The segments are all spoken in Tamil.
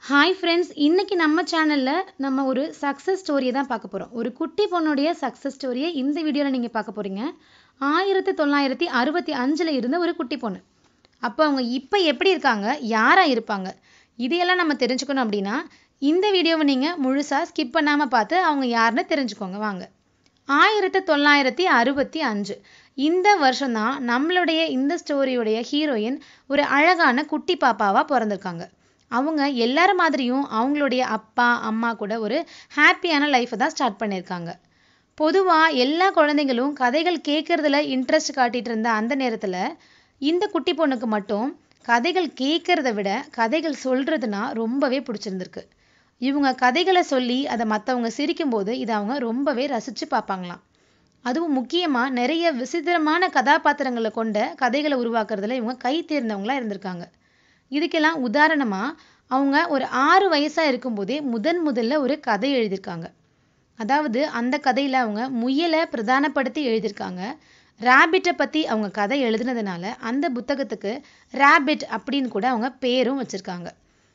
ஹாய் ஃப்ரெண்ட்ஸ், இன்னைக்கு நம்ம சேனலில் நம்ம ஒரு சக்ஸஸ் ஸ்டோரியை தான் பார்க்க போகிறோம். ஒரு குட்டி பொண்ணுடைய சக்ஸஸ் ஸ்டோரியை இந்த வீடியோவில் நீங்கள் பார்க்க போகிறீங்க. 1965 இருந்த ஒரு குட்டி பொண்ணு. அப்போ அவங்க இப்போ எப்படி இருக்காங்க, யாராக இருப்பாங்க, இதையெல்லாம் நம்ம தெரிஞ்சுக்கணும் அப்படின்னா இந்த வீடியோவை நீங்கள் முழுசாக ஸ்கிப் பண்ணாமல் பார்த்து அவங்க யாருன்னு தெரிஞ்சுக்கோங்க. வாங்க. 1965 இந்த வருஷம்தான் நம்மளுடைய இந்த ஸ்டோரியுடைய ஹீரோயின் ஒரு அழகான குட்டி பாப்பாவாக பிறந்திருக்காங்க. அவங்க எல்லாரும் மாதிரியும் அவங்களுடைய அப்பா அம்மா கூட ஒரு ஹாப்பியான லைஃப்பை தான் ஸ்டார்ட் பண்ணியிருக்காங்க. பொதுவாக எல்லா குழந்தைங்களும் கதைகள் கேட்குறதுல இன்ட்ரெஸ்ட் காட்டிகிட்டு இருந்த அந்த நேரத்தில் இந்த குட்டி பொண்ணுக்கு மட்டும் கதைகள் கேட்குறத விட கதைகள் சொல்கிறதுனா ரொம்பவே பிடிச்சிருந்துருக்கு. இவங்க கதைகளை சொல்லி அதை மற்றவங்க சிரிக்கும்போது இதை அவங்க ரொம்பவே ரசித்து பார்ப்பாங்களாம். அதுவும் முக்கியமாக நிறைய விசித்திரமான கதாபாத்திரங்களை கொண்ட கதைகளை உருவாக்குறதுல இவங்க கை தேர்ந்தவங்களாக இருந்திருக்காங்க. இதுக்கெல்லாம் உதாரணமாக அவங்க ஒரு 6 வயசாக இருக்கும்போதே முதல்ல ஒரு கதை எழுதியிருக்காங்க. அதாவது அந்த கதையில் அவங்க முயலை பிரதானப்படுத்தி எழுதியிருக்காங்க. ரேபிட்டை பற்றி அவங்க கதை எழுதுனதுனால அந்த புத்தகத்துக்கு ரேபிட் அப்படின்னு கூட அவங்க பேரும் வச்சுருக்காங்க.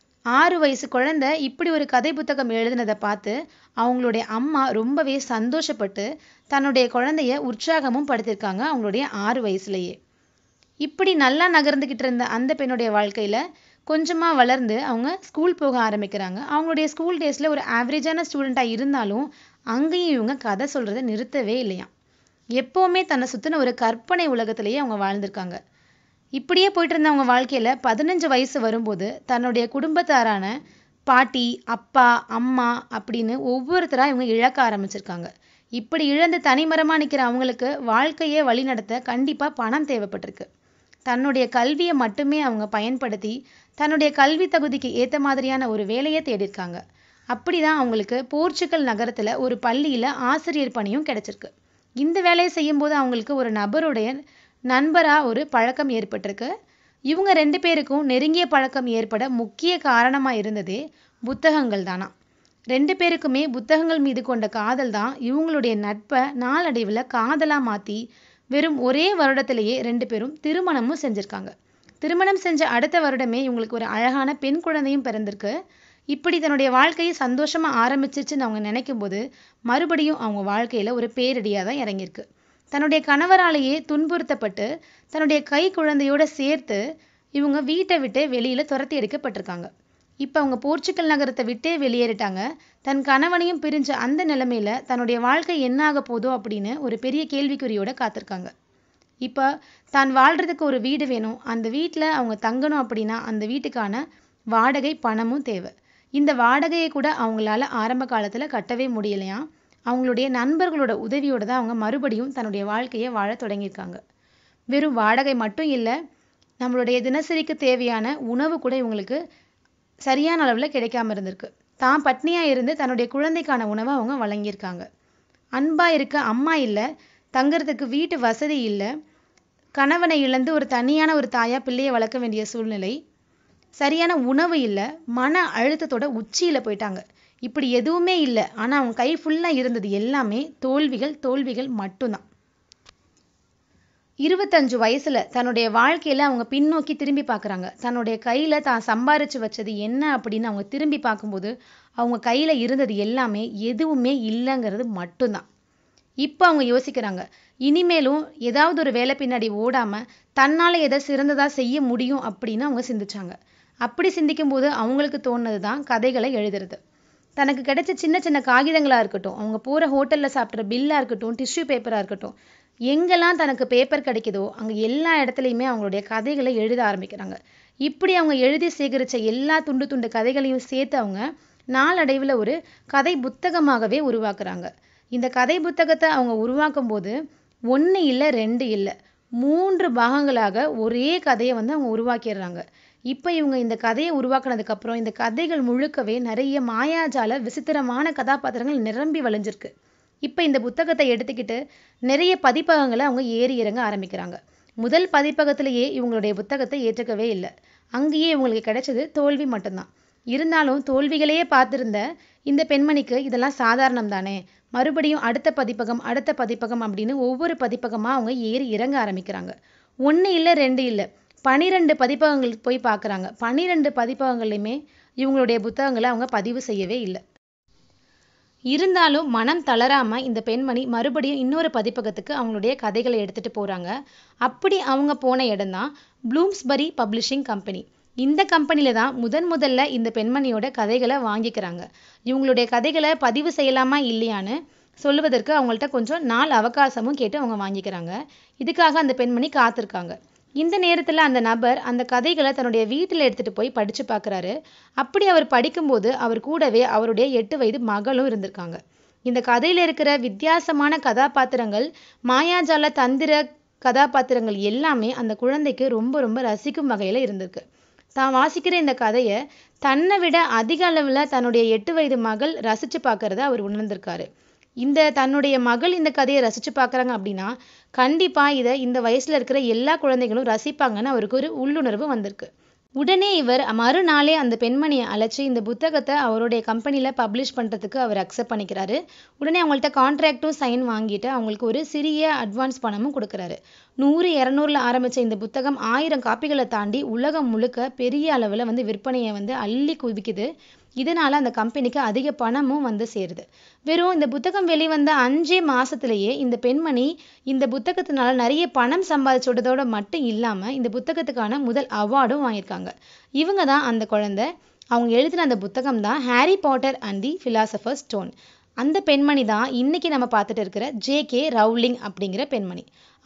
6 வயசு குழந்தை இப்படி ஒரு கதை புத்தகம் எழுதினதை பார்த்து அவங்களுடைய அம்மா ரொம்பவே சந்தோஷப்பட்டு தன்னுடைய குழந்தைய உற்சாகமும் படுத்தியிருக்காங்க அவங்களுடைய 6 வயசுலேயே. இப்படி நல்லா நகர்ந்துக்கிட்டு இருந்த அந்த பெண்ணுடைய வாழ்க்கையில் கொஞ்சமாக வளர்ந்து அவங்க ஸ்கூல் போக ஆரம்பிக்கிறாங்க. அவங்களுடைய ஸ்கூல் டேஸில் ஒரு ஆவரேஜான ஸ்டூடெண்ட்டாக இருந்தாலும் அங்கேயும் இவங்க கதை சொல்கிறத நிறுத்தவே இல்லையாம். எப்போவுமே தன்னை சுற்றின ஒரு கற்பனை உலகத்திலேயே அவங்க வாழ்ந்திருக்காங்க. இப்படியே போயிட்டு இருந்த அவங்க வாழ்க்கையில் 15 வயசு வரும்போது தன்னுடைய குடும்பத்தாரான பாட்டி, அப்பா, அம்மா அப்படின்னு ஒவ்வொருத்தராக இவங்க இழக்க ஆரம்பிச்சிருக்காங்க. இப்படி இழந்து தனிமரமாக நிற்கிற அவங்களுக்கு வாழ்க்கையை வழிநடத்த கண்டிப்பாக பணம் தேவைப்பட்டிருக்கு. தன்னுடைய கல்வியை மட்டுமே அவங்க பயன்படுத்தி தன்னுடைய கல்வி தகுதிக்கு ஏற்ற மாதிரியான ஒரு வேலையை தேடியிருக்காங்க. அப்படி தான் அவங்களுக்கு போர்ச்சுகல் நகரத்தில் ஒரு பள்ளியில் ஆசிரியர் பணியும் கிடைச்சிருக்கு. இந்த வேலையை செய்யும்போது அவங்களுக்கு ஒரு நபருடைய நண்பராக ஒரு பழக்கம் ஏற்பட்டிருக்கு. இவங்க 2 பேருக்கும் நெருங்கிய பழக்கம் ஏற்பட முக்கிய காரணமாக இருந்ததே புத்தகங்கள் தானா. 2 பேருக்குமே புத்தகங்கள் மீது கொண்ட காதல் தான் இவங்களுடைய நட்பை நாளடைவில் காதலாக மாற்றி வெறும் ஒரே வருடத்திலேயே 2 பேரும் திருமணமும் செஞ்சுருக்காங்க. திருமணம் செஞ்ச அடுத்த வருடமே இவங்களுக்கு ஒரு அழகான பெண் குழந்தையும் பிறந்திருக்கு. இப்படி தன்னுடைய வாழ்க்கையை சந்தோஷமாக ஆரம்பிச்சிச்சுன்னு அவங்க நினைக்கும் போது மறுபடியும் அவங்க வாழ்க்கையில் ஒரு பேரிடியாக தான் இறங்கியிருக்கு. தன்னுடைய கணவராலேயே துன்புறுத்தப்பட்டு தன்னுடைய கை குழந்தையோடு சேர்த்து இவங்க வீட்டை விட்டு வெளியில் துரத்தி எடுக்கப்பட்டிருக்காங்க. இப்போ அவங்க போர்ச்சுகல் நகரத்தை விட்டே வெளியேறிட்டாங்க. தன் கணவனையும் பிரிஞ்ச அந்த நிலைமையில தன்னுடைய வாழ்க்கை என்ன ஆக போதோ அப்படின்னு ஒரு பெரிய கேள்விக்குறியோட காத்திருக்காங்க. இப்போ தான் வாழ்கிறதுக்கு ஒரு வீடு வேணும், அந்த வீட்டில் அவங்க தங்கணும் அப்படின்னா அந்த வீட்டுக்கான வாடகை பணமும் தேவை. இந்த வாடகையை கூட அவங்களால ஆரம்ப காலத்தில் கட்டவே முடியலையா. அவங்களுடைய நண்பர்களோட உதவியோடு தான் அவங்க மறுபடியும் தன்னுடைய வாழ்க்கையை வாழ தொடங்கியிருக்காங்க. வெறும் வாடகை மட்டும் இல்லை, நம்மளுடைய தினசரிக்கு தேவையான உணவு கூட இவங்களுக்கு சரியான அளவில் கிடைக்காம இருந்திருக்கு. தான் பட்னியாக இருந்து தன்னுடைய குழந்தைக்கான உணவை அவங்க வழங்கியிருக்காங்க. அன்பாக இருக்க அம்மா இல்லை, தங்கிறதுக்கு வீட்டு வசதி இல்லை, கணவனை இழந்து ஒரு தனியான ஒரு தாயாக பிள்ளையை வளர்க்க வேண்டிய சூழ்நிலை, சரியான உணவு இல்லை, மன அழுத்தத்தோட உச்சியில் போயிட்டாங்க. இப்படி எதுவுமே இல்லை, ஆனால் அவங்க கை ஃபுல்லாக இருந்தது எல்லாமே தோல்விகள் மட்டும்தான். 25 வயசுல தன்னுடைய வாழ்க்கையில அவங்க பின்னோக்கி திரும்பி பார்க்குறாங்க. தன்னுடைய கையில தான் சம்பாரிச்சு வச்சது என்ன அப்படின்னு அவங்க திரும்பி பார்க்கும்போது அவங்க கையில இருந்தது எல்லாமே எதுவுமே இல்லைங்கிறது மட்டும்தான். இப்போ அவங்க யோசிக்கிறாங்க, இனிமேலும் ஏதாவது ஒரு வேலை பின்னாடி ஓடாம தன்னால எதை சிறந்ததா செய்ய முடியும் அப்படின்னு அவங்க சிந்திச்சாங்க. அப்படி சிந்திக்கும் போது அவங்களுக்கு தோணுது தான் கதைகளை எழுதுறது. தனக்கு கிடைச்ச சின்ன சின்ன காகிதங்களாக இருக்கட்டும், அவங்க போகிற ஹோட்டலில் சாப்பிட்ற பில்லாக இருக்கட்டும், டிஷ்யூ பேப்பராக இருக்கட்டும், எங்கெல்லாம் தனக்கு பேப்பர் கிடைக்குதோ அங்கே எல்லா இடத்துலையுமே அவங்களுடைய கதைகளை எழுத ஆரம்பிக்கிறாங்க. இப்படி அவங்க எழுதி சேகரித்த எல்லா துண்டு கதைகளையும் சேர்த்து அவங்க நாளடைவில் ஒரு கதை புத்தகமாகவே உருவாக்குறாங்க. இந்த கதை புத்தகத்தை அவங்க உருவாக்கும் போது 1 இல்லை 2 இல்லை 3 பாகங்களாக ஒரே கதையை அவங்க உருவாக்கிடுறாங்க. இப்போ இவங்க இந்த கதையை உருவாக்குனதுக்கப்புறம் இந்த கதைகள் முழுக்கவே நிறைய மாயாஜால விசித்திரமான கதாபாத்திரங்கள் நிரம்பி வழிஞ்சிருக்கு. இப்போ இந்த புத்தகத்தை எடுத்துக்கிட்டு நிறைய பதிப்பகங்களை அவங்க ஏறி இறங்க ஆரம்பிக்கிறாங்க. முதல் பதிப்பகத்திலேயே இவங்களுடைய புத்தகத்தை ஏற்றுக்கவே இல்லை. அங்கேயே இவங்களுக்கு கிடைச்சது தோல்வி மட்டும்தான். இருந்தாலும் தோல்விகளையே பார்த்துருந்த இந்த பெண்மணிக்கு இதெல்லாம் சாதாரணம் தானே, மறுபடியும் அடுத்த பதிப்பகம் அப்படின்னு ஒவ்வொரு பதிப்பகமாக அவங்க ஏறி இறங்க ஆரம்பிக்கிறாங்க. 1 இல்லை 2 இல்லை 12 பதிப்பகங்களுக்கு போய் பார்க்குறாங்க. 12 பதிப்பகங்கள்லையுமே இவங்களுடைய புத்தகங்களை அவங்க பதிவு செய்யவே இல்லை. இருந்தாலும் மனம் தளராம இந்த பெண்மணி மறுபடியும் இன்னொரு பதிப்பகத்துக்கு அவங்களுடைய கதைகளை எடுத்துட்டு போறாங்க. அப்படி அவங்க போன இடம் தான் ப்ளூம்ஸ்பரி பப்ளிஷிங் கம்பெனி. இந்த கம்பெனில தான் முதல்ல இந்த பெண்மணியோட கதைகளை வாங்கிக்கிறாங்க. இவங்களுடைய கதைகளை பதிவு செய்யலாமா இல்லையான்னு சொல்லுவதற்கு அவங்கள்ட்ட கொஞ்சம் நாள் அவகாசமும் கேட்டு அவங்க வாங்கிக்கிறாங்க. இதுக்காக அந்த பெண்மணி காத்திருக்காங்க. இந்த நேரத்துல அந்த நபர் அந்த கதைகளை தன்னுடைய வீட்டில் எடுத்துட்டு போய் படிச்சு பார்க்குறாரு. அப்படி அவர் படிக்கும்போது அவர் கூடவே அவருடைய 8 வயது மகளும் இருந்திருக்காங்க. இந்த கதையில இருக்கிற வித்தியாசமான கதாபாத்திரங்கள், மாயாஜால தந்திர கதாபாத்திரங்கள் எல்லாமே அந்த குழந்தைக்கு ரொம்ப ரொம்ப ரசிக்கும் வகையில இருந்திருக்கு. தான் வாசிக்கிற இந்த கதையை தன்னை விட அதிக அளவுல தன்னுடைய 8 வயது மகள் ரசிச்சு பார்க்கறத அவர் உணர்ந்திருக்காரு. தன்னுடைய மகள் இந்த கதையை ரசிச்சு பார்க்குறாங்க அப்படின்னா கண்டிப்பா இதை இந்த வயசுல இருக்கிற எல்லா குழந்தைகளும் ரசிப்பாங்கன்னு அவருக்கு ஒரு உள்ளுணர்வு வந்திருக்கு. உடனே இவர் மறுநாளே அந்த பெண்மணியை அழைச்சி இந்த புத்தகத்தை அவருடைய கம்பெனியில் பப்ளிஷ் பண்ணுறதுக்கு அவர் அக்செப்ட் பண்ணிக்கிறாரு. உடனே அவங்கள்ட்ட கான்ட்ராக்டும் சைன் வாங்கிட்டு அவங்களுக்கு ஒரு சிறிய அட்வான்ஸ் பணமும் கொடுக்குறாரு. 100, 200ல் ஆரம்பித்த இந்த புத்தகம் 1000 காப்பிகளை தாண்டி உலகம் முழுக்க பெரிய அளவில் விற்பனையை அள்ளி குவிக்குது. இதனால அந்த கம்பெனிக்கு அதிக பணமும் சேருது. வெறும் இந்த புத்தகம் வெளிவந்த 5 மாசத்திலேயே இந்த பெண்மணி இந்த புத்தகத்தினால நிறைய பணம் சம்பாதிச்சதோட மட்டும் இல்லாம இந்த புத்தகத்துக்கான முதல் அவார்டும் வாங்கியிருக்காங்க. இவங்க தான் அந்த குழந்தை. அவங்க எழுதின அந்த புத்தகம் தான் Harry Potter and the philosopher's stone. அந்த பெண்மணி தான் இன்னைக்கு நம்ம பார்த்துட்டு இருக்கிற J.K. ரவுலிங் அப்படிங்கிற பெண்மணி.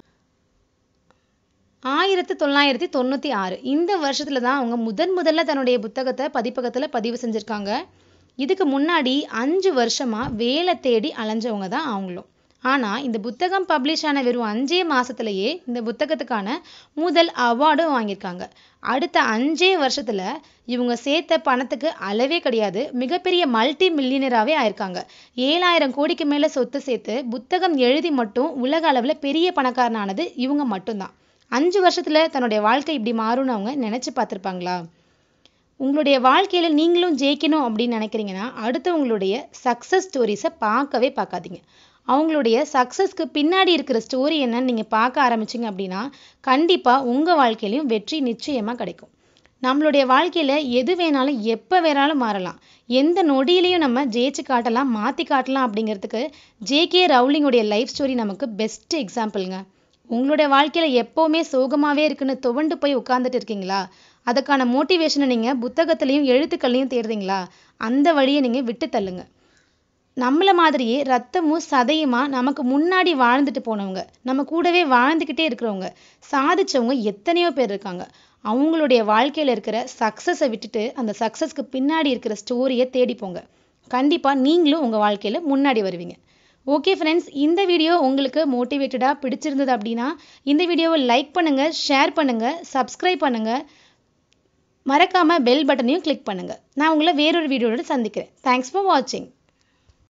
1996 இந்த வருஷத்துல தான் அவங்க முதல்ல தன்னுடைய புத்தகத்தை பதிப்பகத்துல பதிவு செஞ்சிருக்காங்க. இதுக்கு முன்னாடி 5 வருஷமா வேலை தேடி அலைஞ்சவங்க தான் அவங்களும். ஆனா இந்த புத்தகம் பப்ளிஷ் ஆன வெறும் 5 மாசத்திலேயே இந்த புத்தகத்துக்கான முதல் அவார்டும் வாங்கியிருக்காங்க. அடுத்த 5 வருஷத்துல இவங்க சேர்த்த பணத்துக்கு அளவே கிடையாது. மிகப்பெரிய மல்டி மில்லியனராகவே ஆயிருக்காங்க. 7000 கோடிக்கு மேல சொத்து சேர்த்து புத்தகம் எழுதி மட்டும் உலக அளவுல பெரிய பணக்காரனானது இவங்க மட்டும்தான். 5 வருஷத்துல தன்னுடைய வாழ்க்கை இப்படி மாறும்னு அவங்க நினைச்சு பார்த்திருப்பாங்களா? உங்களுடைய வாழ்க்கையில நீங்களும் ஜெயிக்கணும் அப்படின்னு நினைக்கிறீங்கன்னா அடுத்தவங்களுடைய சக்சஸ் ஸ்டோரிஸை பார்க்கவே பார்க்காதீங்க. அவங்களுடைய சக்சஸ்க்கு பின்னாடி இருக்கிற ஸ்டோரி என்னன்னு நீங்க பார்க்க ஆரம்பிச்சீங்க அப்படின்னா கண்டிப்பா உங்க வாழ்க்கையிலையும் வெற்றி நிச்சயமா கிடைக்கும். நம்மளுடைய வாழ்க்கையில எது வேணாலும் எப்ப வேணாலும் மாறலாம். எந்த நொடியிலையும் நம்ம ஜெயிச்சு காட்டலாம், மாத்தி காட்டலாம் அப்படிங்கிறதுக்கு J.K. ரவுலிங்குடைய லைஃப் ஸ்டோரி நமக்கு பெஸ்ட் எக்ஸாம்பிள்ங்க. உங்களுடைய வாழ்க்கையில எப்பவுமே சோகமாவே இருக்குன்னு துவண்டு போய் உட்கார்ந்துட்டு இருக்கீங்களா? அதுக்கான மோட்டிவேஷனை நீங்க புத்தகத்திலையும் எழுத்துக்கள்லையும் தேடுறீங்களா? அந்த வழியை நீங்க விட்டு தள்ளுங்க. நம்மள மாதிரியே ரத்தமும் சதையுமா நமக்கு முன்னாடி வாழ்ந்துட்டு போனவங்க, நம்ம கூடவே வாழ்ந்துக்கிட்டே இருக்கிறவங்க, சாதிச்சவங்க எத்தனையோ பேர் இருக்காங்க. அவங்களுடைய வாழ்க்கையில இருக்கிற சக்சஸை விட்டுட்டு அந்த சக்சஸ்க்கு பின்னாடி இருக்கிற ஸ்டோரியை தேடி போங்க. கண்டிப்பா நீங்களும் உங்க வாழ்க்கையில முன்னாடி வருவீங்க. ஓகே ஃப்ரெண்ட்ஸ், இந்த வீடியோ உங்களுக்கு மோட்டிவேட்டடாக பிடிச்சிருந்தது அப்படின்னா இந்த வீடியோவை லைக் பண்ணுங்க, ஷேர் பண்ணுங்க, சப்ஸ்கிரைப் பண்ணுங்க, மறக்காம பெல் பட்டனையும் கிளிக் பண்ணுங்க. நான் உங்களை வேறொரு வீடியோவோட சந்திக்கிறேன். தேங்க்ஸ் ஃபார் வாட்சிங்.